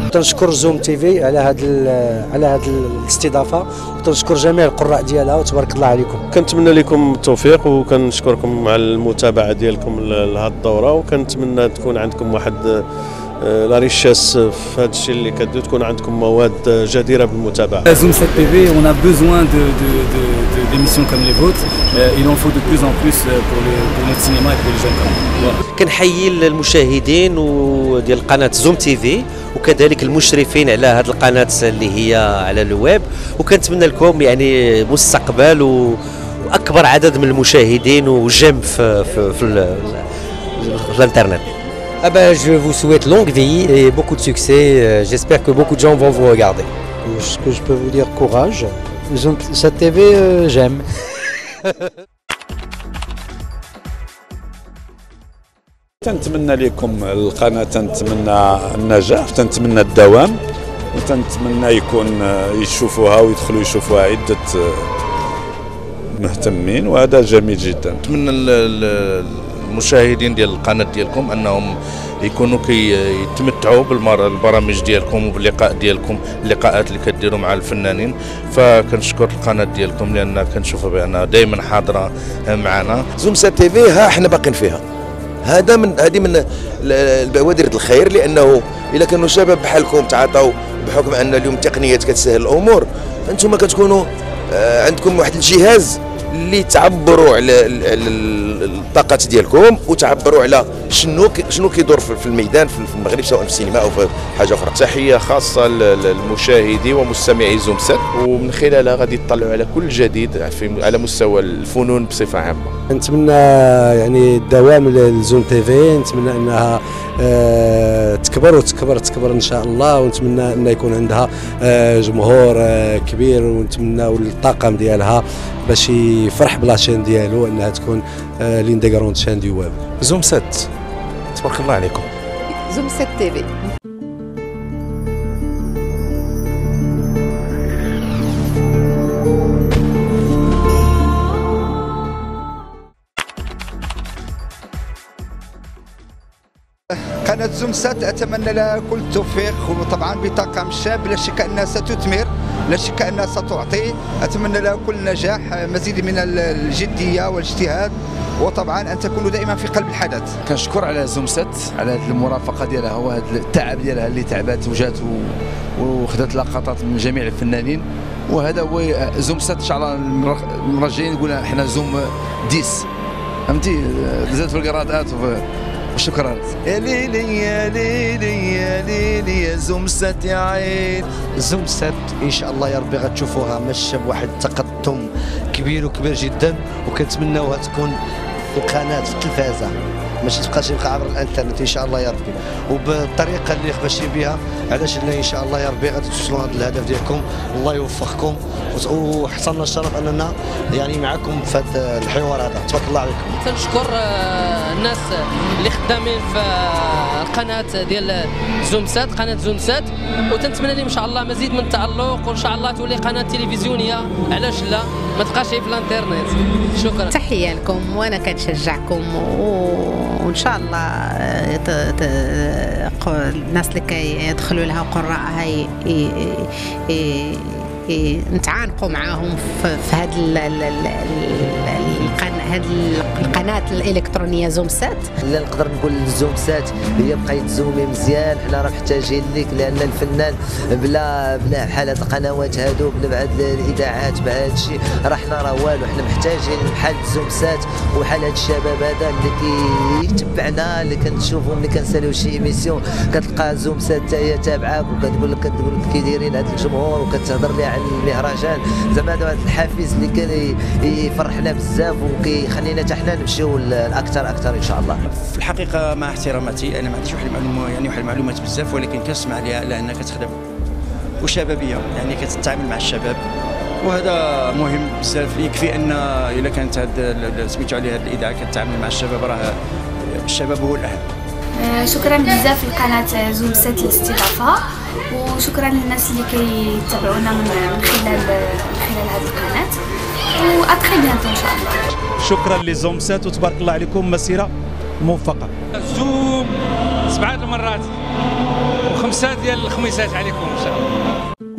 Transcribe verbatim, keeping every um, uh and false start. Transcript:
تنشكر زوم تيفي على هذا على هذه الاستضافه، وتنشكر جميع القراء ديالها وتبارك الله عليكم. كنتمنى لكم التوفيق وكنشكركم على المتابعه ديالكم لهذه الدوره، وكنتمنى تكون عندكم واحد لا ريشاس في هذا الشيء اللي كديروا، تكون عندكم مواد جديره بالمتابعه. Zoom sept T V, on a besoin de de de d'émissions comme les vôtres. Il en faut de plus en plus pour le pour notre cinéma et pour les jeunes comme nous. كنحيي المشاهدين وديال قناه زوم تي في وكذلك المشرفين على هذه القناه اللي هي على الويب، وكنتمنى لكم يعني مستقبل واكبر عدد من المشاهدين وجم في في في, في الانترنت. Ah ben, je vous souhaite longue vie et beaucoup de succès. J'espère que beaucoup de gens vont vous regarder. Ce que je peux vous dire, courage. Cette T V, euh, j'aime. تنتمنى لكم القناة، تنتمنى النجاح، تنتمنى الدوام، وتنتمنى يكون يشوفوها ويدخلوا يشوفوها عدة مهتمين، وهذا جميل جدا. نتمنى المشاهدين ديال القناه ديالكم انهم يكونوا كيتمتعوا بالبرامج ديالكم وباللقاء ديالكم، اللقاءات اللي كديروا مع الفنانين. فكنشكر القناه ديالكم لان كنشوفوا بانها دائما حاضره معنا. زوم سات تي في ها احنا باقيين فيها، هذا من هذه من البوادر الخير، لانه اذا كانوا شباب بحالكم تعاطوا بحكم ان اليوم التقنيات كتسهل الامور، انتم كتكونوا عندكم واحد الجهاز اللي تعبروا على الطاقات ديالكم وتعبروا على شنو شنو كيدور في الميدان في المغرب، سواء في السينما او في حاجه اخرى. تحيه خاصه للمشاهدي ومستمعي زوم سات، ومن خلالها غادي يطلعوا على كل جديد في على مستوى الفنون بصفه عامه. نتمنى يعني الدوام لزوم تي في، نتمنى انها أه تكبر وتكبر تكبر ان شاء الله، ونتمنى ان يكون عندها أه جمهور أه كبير، ونتمنى الطاقم ديالها باش يفرح بلاشين ديالو انها تكون أه لين دي غروند شان دي ويب. زوم سات تبارك الله عليكم. زوم سات تي في. قناة زوم سات أتمنى لها كل التوفيق، وطبعا بطاقم شاب لا شك أنها ستثمر، لا شك أنها ستعطي. أتمنى لها كل نجاح، مزيد من الجدية والاجتهاد، وطبعا أن تكونوا دائما في قلب الحدث. كنشكر على زوم سات على هذه المرافقة ديالها وهذا التعب ديالها اللي تعبات وجات وخذت لقطات من جميع الفنانين، وهذا هو زوم سات. إن شاء الله المرة الجاية نقول احنا زوم ديس، فهمتي، زاد في القراءات. شكرا. يا ليلي يا ليلي يا ليلي يا زوم سات يا عين. زوم سات ان شاء الله يا ربي غتشوفوها ماشيه بواحد التقدم كبير وكبير جدا، وكنتمناوها تكون القناه في التلفازه، ماشي تبقاش يبقى عبر الانترنت ان شاء الله يا ربي، وبالطريقه اللي ماشيين بها. علاش لا ان شاء الله يا ربي غادي توصلوا هذا الهدف ديالكم. الله يوفقكم، وحصلنا الشرف اننا يعني معكم في هذا الحوار هذا. تبارك الله عليكم. تنشكر الناس اللي خدامين في القناه ديال زوم سات، قناه زوم سات، وتنتمنى لهم ان شاء الله مزيد من التالق، وان شاء الله تولي قناه تلفزيونيه، علاش لا، ما تبقاش في الانترنت. شكرا. تحيه لكم، وانا كنشجعكم، وان شاء الله الناس اللي كيدخلوا لها قراءها نتعانقوا معاهم في هذه هذه القناه الالكترونيه زوم سات. لا نقدر نقول زوم سات هي بقيت زومي مزيان، حنا راه محتاجين لك، لان الفنان بلا بلا بحال هاد القنوات هادو، بلا بهاد الاذاعات بهذا الشيء راه حنا راه والو. حنا محتاجين بحال زوم سات وبحال هاد الشباب هذا اللي كيتبعنا، اللي كنشوفهم، اللي كنساليو شي ايميسيون كتلقى زوم سات حتى هي تابعاك، وكتقول لك كتقول لك كي دايرين هاد الجمهور، وكتهضر ليه على المهرجان. زعما هذا الحافز اللي كان يفرحنا بزاف وكيخلينا حتى حنا نمشيو لاكثر اكثر ان شاء الله. في الحقيقه مع احتراماتي انا ما عنديش واحد المعلومه يعني واحد المعلومات بزاف، ولكن كنسمع عليها لانها كتخدم وشبابيه، يعني كتتعامل مع الشباب، وهذا مهم بزاف. يكفي ان الا كانت هاد سميتو عليها هاد الاذاعه كتعامل مع الشباب، راه الشباب هو الاهم. شكرا بزاف لقناه زوم سات الاستضافه، وشكرا للناس اللي كيتابعونا من خلال من خلال هذه القناه، واتخي بيانتو ان شاء الله. شكرا لزوم سات وتبارك الله عليكم، مسيره موفقه. زوم سبعه المرات زوم سات ديال الخميسات عليكم ان شاء الله.